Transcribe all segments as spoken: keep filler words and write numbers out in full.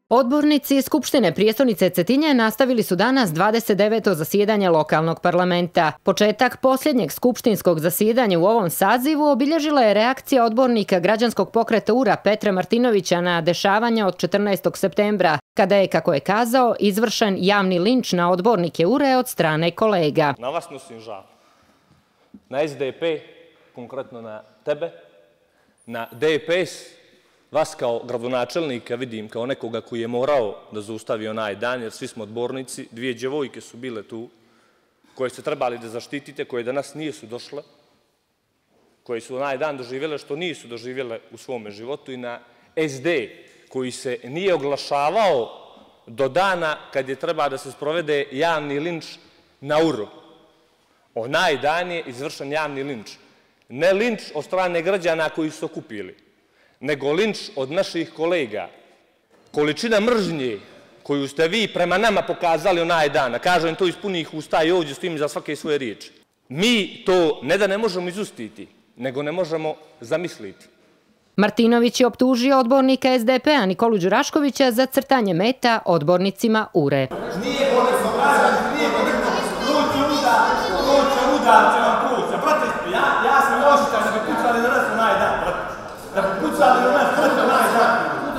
Odbornici Skupštine prijestolnice Cetinje nastavili su danas dvadeset deveto zasjedanje lokalnog parlamenta. Početak posljednjeg skupštinskog zasjedanja u ovom sazivu obilježila je reakcija odbornika građanskog pokreta U R A Petra Martinovića na dešavanja od četrnaestog septembra, kada je, kako je kazao, izvršen javni linč na odbornike U R A od strane kolega. Na vas nosim žal. Na S D P, konkretno na tebe, na D P S, vas kao gradonačelnika vidim kao nekoga koji je morao da zaustavi onaj dan, jer svi smo odbornici, dvije djevojke su bile tu, koje ste trebali da zaštitite, koje danas nisu došle, koje su onaj dan doživjele što nisu doživjele u svome životu, i na S D, koji se nije oglašavao do dana kad je treba da se sprovede javni linč na U R A. Onaj dan je izvršen javni linč. Ne linč od strane građana koji su okupili, nego linč od naših kolega. Količina mržnje koju ste vi prema nama pokazali onaj dan, a kažem to iz punih usta i ovdje stojim za svake svoje riječi, mi to ne da ne možemo izustiti, nego ne možemo zamisliti. Martinović je optužio odbornika S D P-a Nikolu Đuraškovića za crtanje meta odbornicima U R A. Nije konečno građani, nije konečno, proći udar, proći udar će vam proći. Brate, ja sam ožitan da bi pucali na nas onaj dan, brate. Da bi pucali na nas brate onaj dan.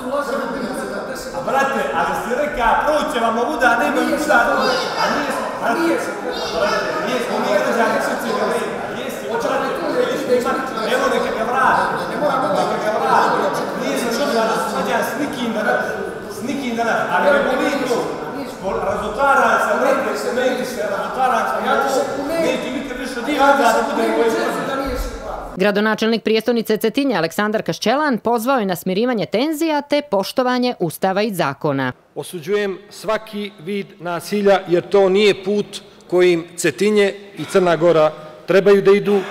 A brate, a da si reka, proći vam udar, nema ništa drugo. A nije smo, brate, nije smo mi građani srce ga vrema. Jesi, brate, evo neka ga vrati, neka ga vrati. Nije sam šođa da se svađa s nikim danas, s nikim danas, ali ne boli to. Razotaran sam, brate, se meni se, razotaran sam, ja to neću biti više divno da budem koji spravo. Gradonačelnik prijestolnice Cetinje Aleksandar Kaščelan pozvao je na smirivanje tenzija te poštovanje Ustava i zakona. Osuđujem svaki vid nasilja jer to nije put kojim Cetinje i Crna Gora trebaju da idu,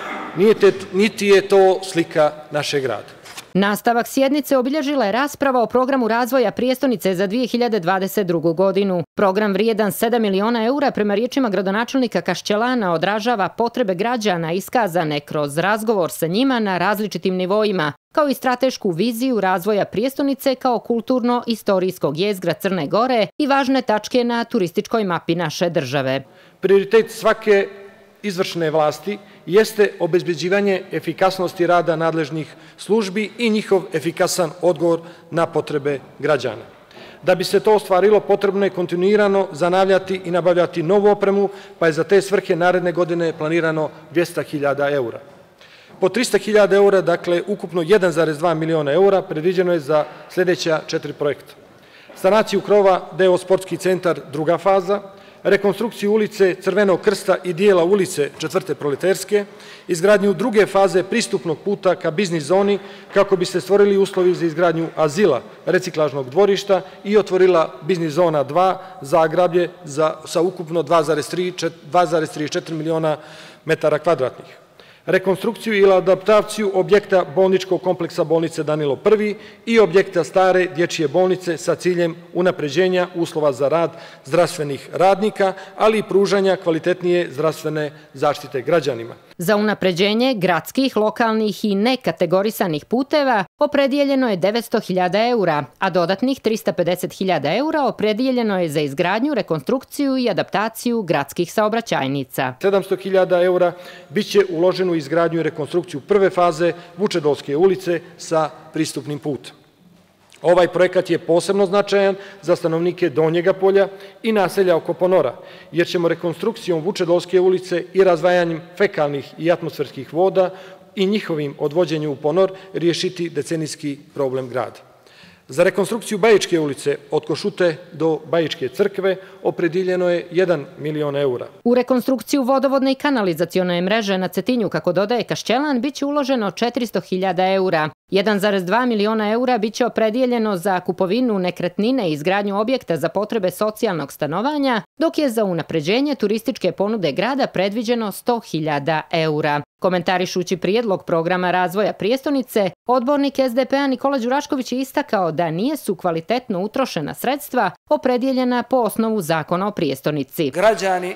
niti je to slika našeg grada. Nastavak sjednice obilježila je rasprava o programu razvoja prijestolnice za dvije hiljade dvadeset drugu. godinu. Program vrijedan sedam miliona eura prema riječima gradonačelnika Kaščelana odražava potrebe građana iskazane kroz razgovor sa njima na različitim nivoima, kao i stratešku viziju razvoja prijestolnice kao kulturno-istorijskog jezgra Crne Gore i važne tačke na turističkoj mapi naše države. Prioritet svake izvršne vlasti jeste obezbeđivanje efikasnosti rada nadležnih službi i njihov efikasan odgovor na potrebe građana. Da bi se to ostvarilo, potrebno je kontinuirano zanavljati i nabavljati novu opremu, pa je za te svrhe naredne godine planirano dvjesto hiljada eura. Po trista hiljada eura, dakle ukupno jedan zarez dva miliona eura, predviđeno je za sljedeća četiri projekta. Sanaciju krova, deo sportski centar, druga faza, rekonstrukciju ulice Crvenog krsta i dijela ulice Četvrte proleterske, izgradnju druge faze pristupnog puta ka biznis zoni kako bi se stvorili uslovi za izgradnju azila, reciklažnog dvorišta i otvorila biznis zona dva Zagrablje sa ukupno dva zarez trideset četiri miliona metara kvadratnih. Rekonstrukciju ili adaptaciju objekta bolničkog kompleksa bolnice Danilo Prvi i objekta stare dječje bolnice sa ciljem unapređenja uslova za rad zdravstvenih radnika, ali i pružanja kvalitetnije zdravstvene zaštite građanima. Za unapređenje gradskih, lokalnih i nekategorisanih puteva opredijeljeno je devetsto hiljada eura, a dodatnih trista pedeset hiljada eura opredijeljeno je za izgradnju, rekonstrukciju i adaptaciju gradskih saobraćajnica. sedamsto hiljada eura biće uloženo u izgradnju i rekonstrukciju prve faze Vučedolske ulice sa pristupnim putem. Ovaj projekat je posebno značajan za stanovnike Donjega polja i naselja oko Ponora, jer ćemo rekonstrukcijom Vučedolske ulice i razvajanjem fekalnih i atmosferskih voda i njihovim odvođenjem u Ponor riješiti decenijski problem grada. Za rekonstrukciju Bajičke ulice od Košute do Bajičke crkve opredijeljeno je jedan milion eura. U rekonstrukciju vodovodne i kanalizacione mreže na Cetinju, kako dodaje Kaščelan, biće uloženo četiristo hiljada eura. jedan zarez dva miliona eura biće opredijeljeno za kupovinu nekretnine i izgradnju objekta za potrebe socijalnog stanovanja, dok je za unapređenje turističke ponude grada predviđeno sto hiljada eura. Komentarišući prijedlog programa razvoja prijestolnice, odbornik S D P-a Nikola Đurašković je istakao da nijesu kvalitetno utrošena sredstva opredijeljena po osnovu zakona o prijestolnici. Građani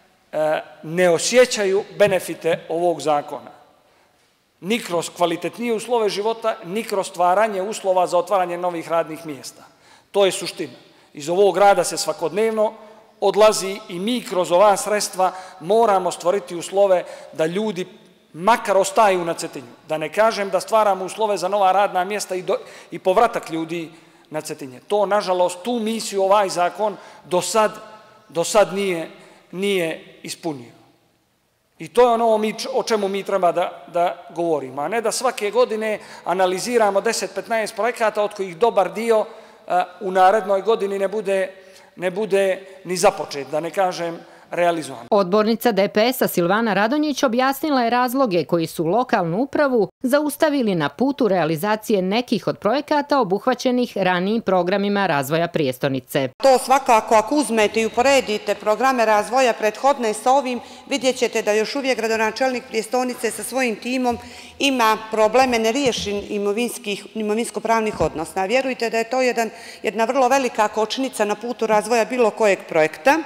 ne osjećaju benefite ovog zakona. Ni kroz kvalitetnije uslove života, ni kroz stvaranje uslova za otvaranje novih radnih mjesta. To To je suština. Iz ovog grada se svakodnevno odlazi i mi kroz ova sredstva moramo stvoriti uslove da ljudi makar ostaju na Cetinju. Da ne kažem da stvaramo uslove za nova radna mjesta i, do, i povratak ljudi na Cetinje. To, nažalost, tu misiju ovaj zakon do sad, do sad nije, nije ispunio. I to je ono o čemu mi treba da, da govorimo, a ne da svake godine analiziramo deset do petnaest projekata od kojih dobar dio a, u narednoj godini ne bude, ne bude ni započet, da ne kažem realizovan. Odbornica D P S-a Silvana Radonjić objasnila je razloge koji su lokalnu upravu zaustavili na putu realizacije nekih od projekata obuhvaćenih ranijim programima razvoja prijestonice. To svakako, ako uzmete i uporedite programe razvoja prethodne sa ovim, vidjet ćete da još uvijek gradonačelnik prijestonice sa svojim timom ima probleme neriješen imovinsko-pravnih odnosa. Vjerujte da je to jedan, jedna vrlo velika kočnica na putu razvoja bilo kojeg projekta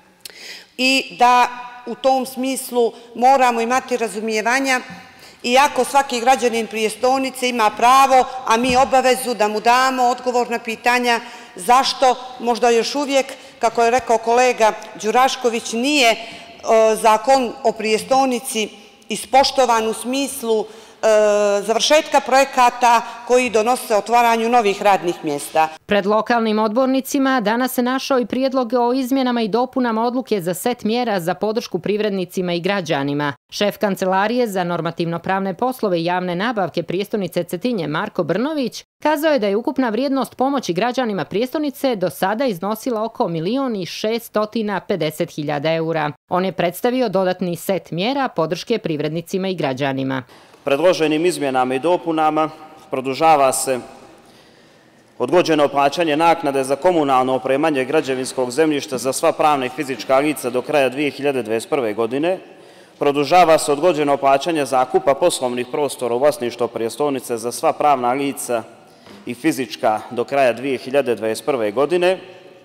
i da u tom smislu moramo imati razumijevanja, iako svaki građanin prijestonice ima pravo, a mi obavezu da mu damo odgovor na pitanja zašto možda još uvijek, kako je rekao kolega Đurašković, nije zakon o prijestonici ispoštovan u smislu završetka projekata koji donose otvaranju novih radnih mjesta. Pred lokalnim odbornicima danas se našao i prijedlog o izmjenama i dopunama odluke za set mjera za podršku privrednicima i građanima. Šef Kancelarije za normativno-pravne poslove i javne nabavke prijestonice Cetinje Marko Brnović kazao je da je ukupna vrijednost pomoći građanima prijestonice do sada iznosila oko milion i šestotina pedeset hiljada eura. On je predstavio dodatni set mjera podrške privrednicima i građanima. Predloženim izmjenama i dopunama produžava se odgođeno plaćanje naknade za komunalno opremanje građevinskog zemljišta za sva pravna i fizička lica do kraja dvije hiljade dvadeset prve. godine. Produžava se odgođeno plaćanje zakupa poslovnih prostora u vlasništvu prijestonice za sva pravna lica i fizička do kraja dvije hiljade dvadeset prve. godine.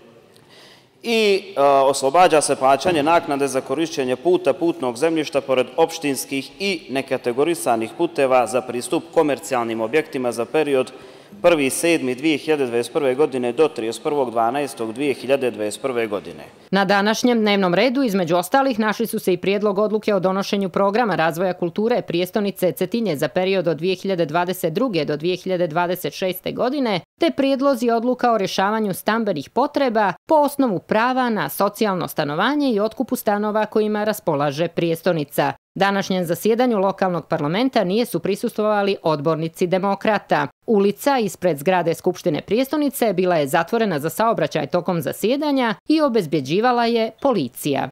I e, oslobađa se plaćanje naknade za korišćenje puta putnog zemljišta pored opštinskih i nekategorisanih puteva za pristup komercijalnim objektima za period prvi sedmi dvije hiljade dvadeset prve. godine do trideset prvog dvanaestog dvije hiljade dvadeset prve. godine. Na današnjem dnevnom redu, između ostalih, našli su se i prijedlog odluke o donošenju programa razvoja kulture prijestonice Cetinje za period od dvije hiljade dvadeset druge. do dvije hiljade dvadeset šeste. godine, te prijedlozi odluka o rješavanju stambenih potreba po osnovu prava na socijalno stanovanje i otkupu stanova kojima raspolaže prijestonica. Današnjem zasjedanju lokalnog parlamenta nisu prisustvovali odbornici demokrata. Ulica ispred zgrade Skupštine prijestonice bila je zatvorena za saobraćaj tokom zasjedanja i obezbjeđivala je policija.